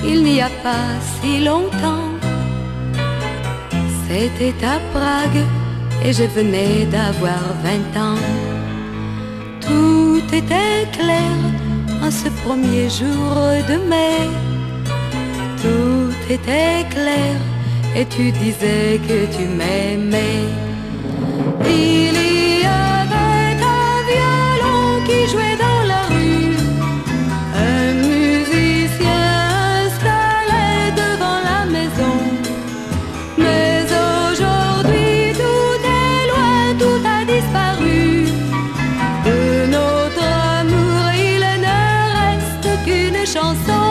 il n'y a pas si longtemps. C'était à Prague et je venais d'avoir 20 ans. Tout était clair en ce premier jour de mai. Tout était clair et tu disais que tu m'aimais. Il y avait un violon qui jouait dans la rue, un musicien installé devant la maison. Mais aujourd'hui tout est loin, tout a disparu. De notre amour il ne reste qu'une chanson.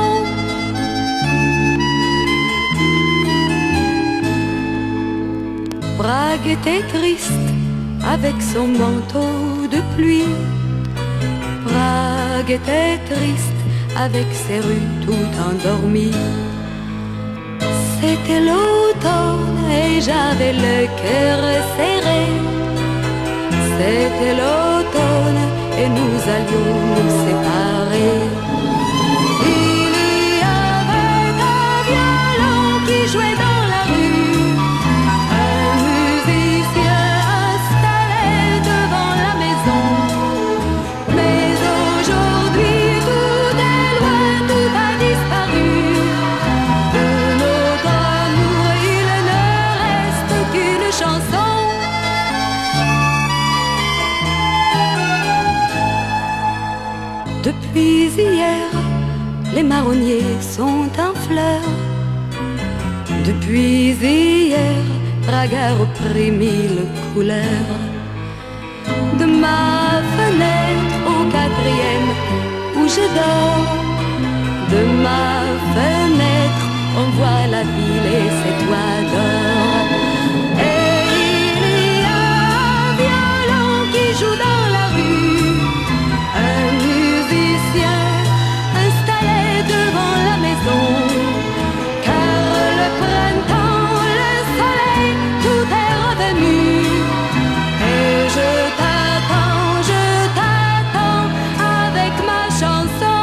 Prague était triste avec son manteau de pluie. Prague était triste avec ses rues tout endormies. C'était l'automne et j'avais le cœur serré. C'était l'automne et nous allions nous séparer. Il y avait un violon qui jouait dans la rue, un musicien installé devant la maison. Mais aujourd'hui tout est loin, tout a disparu. De notre amour il ne reste qu'une chanson. Depuis hier, les marronniers sont en fleurs. Depuis hier, Prague a repris 1000 couleurs. De ma fenêtre au 4e où je dors, de ma fenêtre, on voit la ville et ses toits d'or. Et il y a un violon qui joue dans la rue, un musicien installé devant la maison. Car le printemps, le soleil, tout est revenu. Et je t'attends avec ma chanson.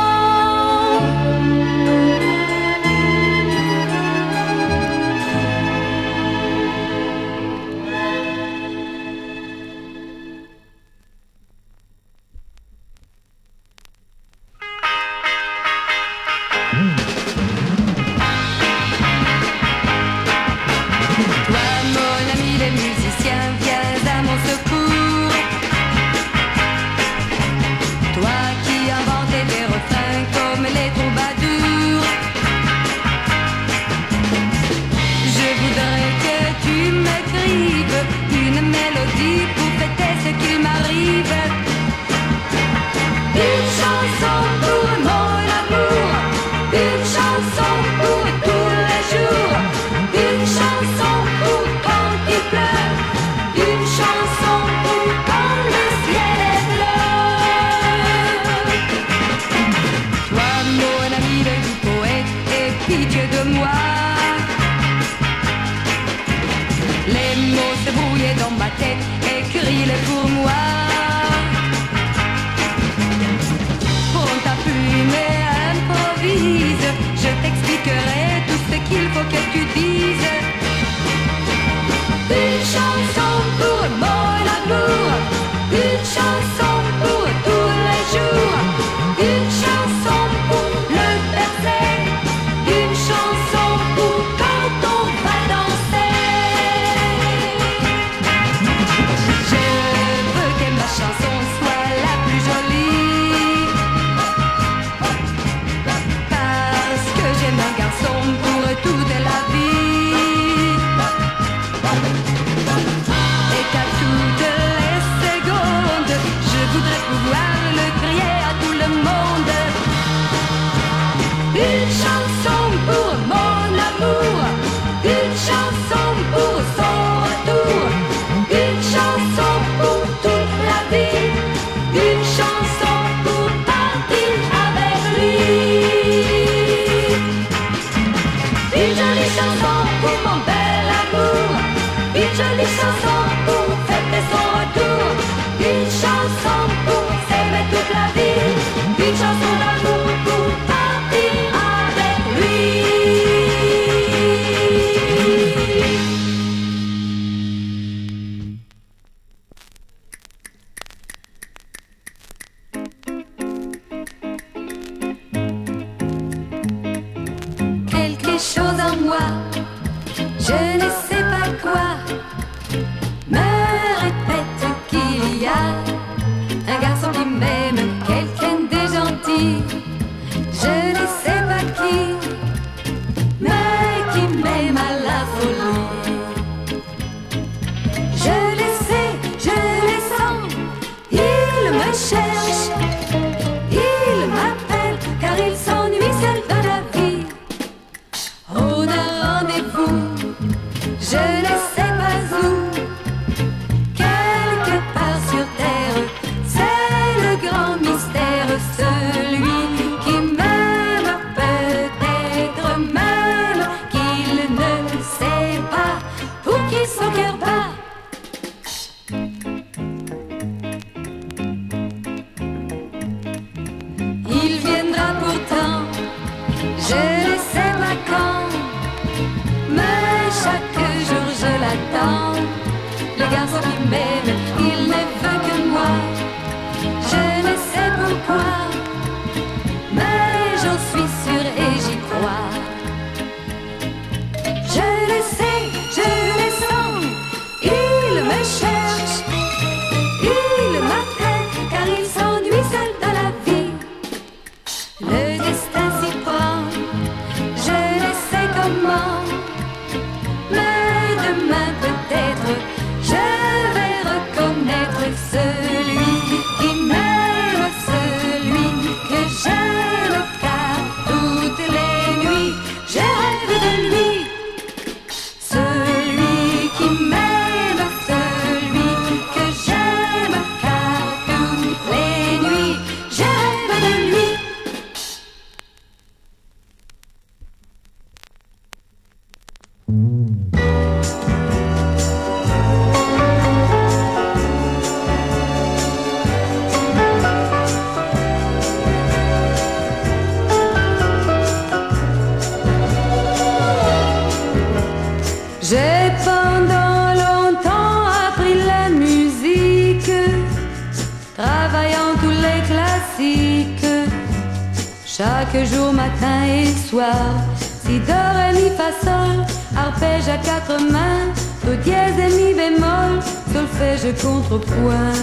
Toi, mon ami, les musiciens, viens à mon secours. Toi qui inventais des refrains comme les troubadours. Je voudrais que tu m'écrives une mélodie pour fêter ce qu'il m'arrive. Une chanson pour mon amour, une chanson pour tous les jours, une chanson pour quand il pleut, une chanson pour quand le ciel est bleu. Toi, mon ami le doux poète, aie pitié de moi. Les mots se brouillaient dans ma tête, écris-les pour moi. Prends ta plume et improvise, je t'expliquerai tout ce qu'il faut que tu dises. Une chanson pour mon amour, une chanson pour tous les jours, une chanson pour le bercer, une chanson pour quand on va danser. Je veux que ma chanson soit la plus jolie, parce que j'aime un garçon pour toute la vie, et qu'à toutes les secondes je voudrais pouvoir le crier à tout le monde. Une chanson pour mon amour, une chanson pour son retour, une chanson pour toute la vie, une chanson pour partir avec lui. Une jolie chanson pour mon bel amour, une jolie chanson pour fêter son retour, une chanson pour s'aimer toute la vie, une chanson d'amour pour partir avec lui. choses en moi, je ne sais pas quoi, me répète qu'il y a un garçon qui m'aime, quelqu'un de gentil, je ne sais pas qui, mais qui m'aime à la folie. Je le sais, je le sens, il me cherche, il m'appelle, car il s'ennuie seul dans la vie. On a rendez-vous, je ne sais pas où, quelque part sur terre, c'est le grand mystère, celui qui m'aime, peut-être même qu'il ne sait pas pour qui son cœur bat. Il viendra pourtant, je ne sais pas quand, mais chaque jour je l'attends. Le garçon qui m'aime, il ne veut que moi, je ne sais pourquoi, mais j'en suis sûre et j'y crois. Je le sais, je le sens, il me cherche, il m'appelle, car il s'ennuie seul dans la vie. Le destin s'y prend, je ne sais comment, mais demain peut-être je vais reconnaître celui qui m'aime, celui que j'aime, car toutes les nuits je rêve de lui. Celui qui m'aime, celui que j'aime, car toutes les nuits je rêve de lui. J'ai pendant longtemps appris la musique, travaillant tous les classiques, chaque jour, matin et soir. Si, do, ré, mi, fa, sol, arpège à quatre mains, do, dièse et mi bémol, solfège contrepoint.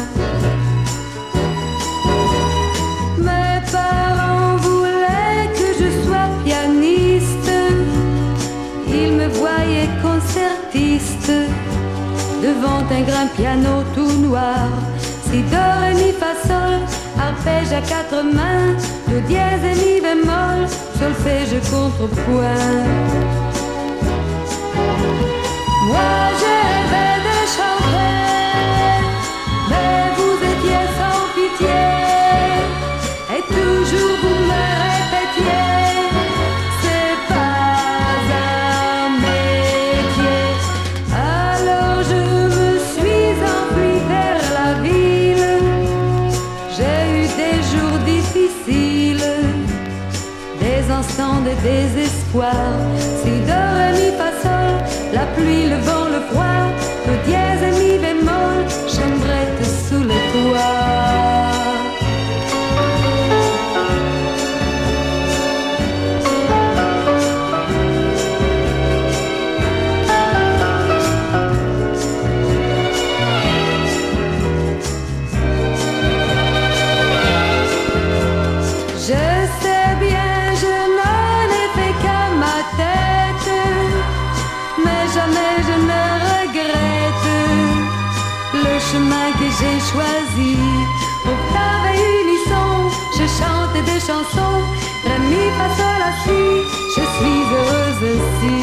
Mes parents voulaient que je sois pianiste, ils me voyaient concertiste devant un grand piano tout noir. Si, do, ré, mi, fa, sol, arpège à quatre mains, do, dièse et mi bémol, solfège contrepoint. Moi je rêvais de chanter, mais vous étiez sans pitié, et toujours vous me répétiez, c'est pas un métier. Alors je me suis enfuie vers la ville, j'ai eu des jours difficiles, des instants de désespoir. Si, do, ré, mi, fa, sol, la pluie, le vent, le froid, do, dièse et mi bémol, chambrette sous le toit. Je sais bien, je n'en ai fait qu'à ma tête, mais jamais je ne regrette le chemin que j'ai choisi. Octave et unisson, je chante des chansons, ré, mi, fa, sol, la, si, je suis heureuse aussi.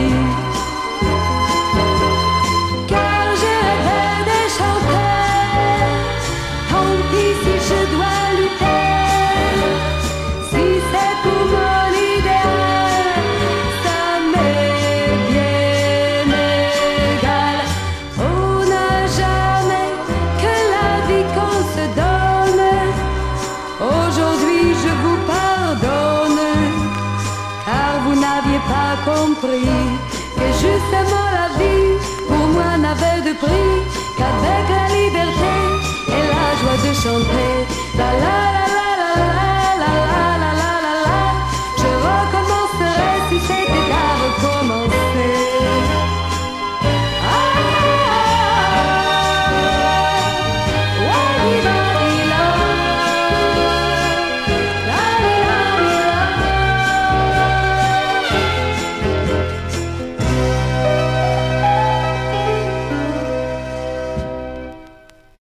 Car je rêvais de chanter, tant pis si je dois lutter. Si c'est pour mon idéal, ça m'est bien égal. On n'a jamais que la vie qu'on se donne. Aujourd'hui je vous pardonne, car vous n'aviez pas compris que justement la vie pour moi n'avait de prix qu'avec la liberté et la joie de chanter. La, la,